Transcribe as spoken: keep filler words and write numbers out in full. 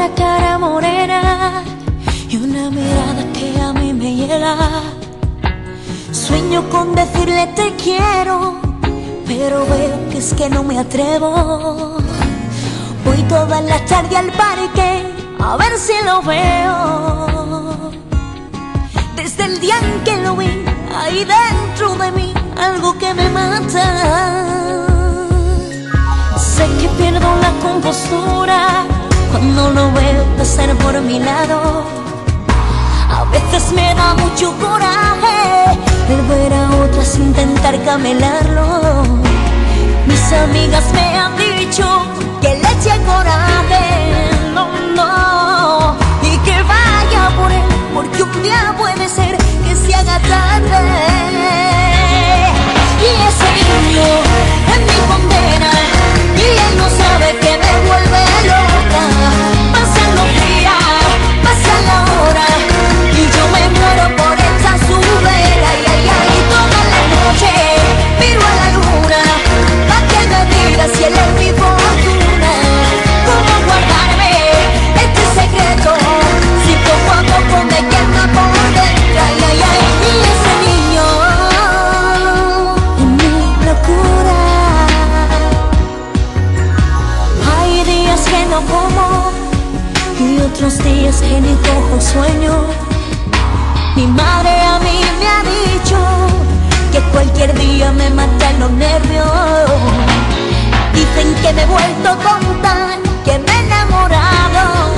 una cara morena y una mirada que a mí me llega. Sueño con decirle te quiero, pero veo que es que no me atrevo. Voy toda la tarde al parque a ver si lo veo. Desde el día en que lo vi, hay dentro de mí algo que me mata. Sé que pierdo la compostura cuando lo veo pasar por mi lado. A veces me da mucho coraje el ver a otras intentar camelarlo. Mis amigas me han dicho que le eche coraje, no, no, y que vaya por él, porque un día puede ser que se haga tarde. Y ese niño es mi condena, y él no sabe que me vuelve loca. Pasan los días, pasa la hora, y yo me muero por esta su vera. Y ay, ay, toda la noche miro a la luna pa' que me diga si él es mi fortuna. ¿Cómo guardarme este secreto si poco a poco me quema por dentro? Ay, ay, ay, y ese niño es mi locura. Hay días que no como y otros días que ni cojo sueño. Mi madre a mí me ha dicho que cualquier día me matan los nervios. Dicen que me he vuelto tonta, que me he enamorado